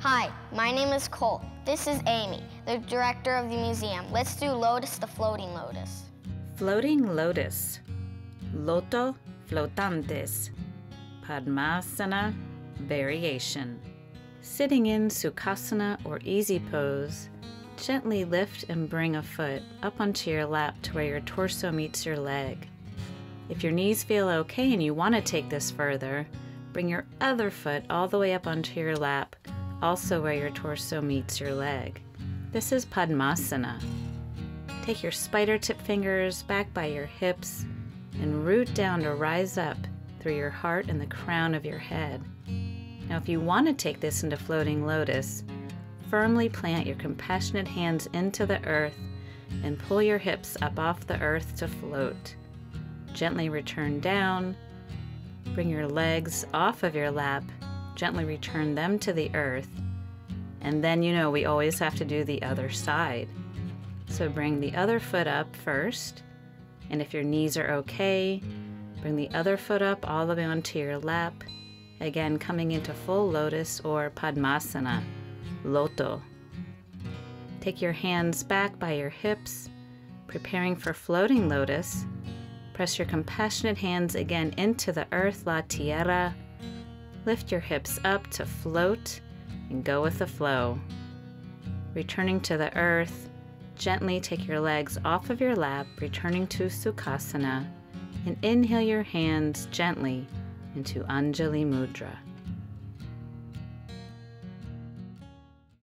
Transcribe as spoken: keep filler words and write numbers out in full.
Hi, my name is Cole. This is Amy, the director of the museum. Let's do Lotus the Floating Lotus. Floating Lotus. Loto flotantes. Padmasana variation. Sitting in Sukhasana or easy pose, gently lift and bring a foot up onto your lap to where your torso meets your leg. If your knees feel okay and you want to take this further, bring your other foot all the way up onto your lap, also where your torso meets your leg. This is Padmasana. Take your spider tip fingers back by your hips and root down to rise up through your heart and the crown of your head. Now, if you want to take this into Floating Lotus, firmly plant your compassionate hands into the earth and pull your hips up off the earth to float. Gently return down. Bring your legs off of your lap. Gently return them to the earth. And then you know we always have to do the other side. So bring the other foot up first. And if your knees are okay, bring the other foot up all the way onto your lap. Again, coming into full lotus or Padmasana, Loto. Take your hands back by your hips, preparing for Floating Lotus. Press your compassionate hands again into the earth, La Tierra. Lift your hips up to float and go with the flow. Returning to the earth, gently take your legs off of your lap, returning to Sukhasana, and inhale your hands gently into Anjali Mudra.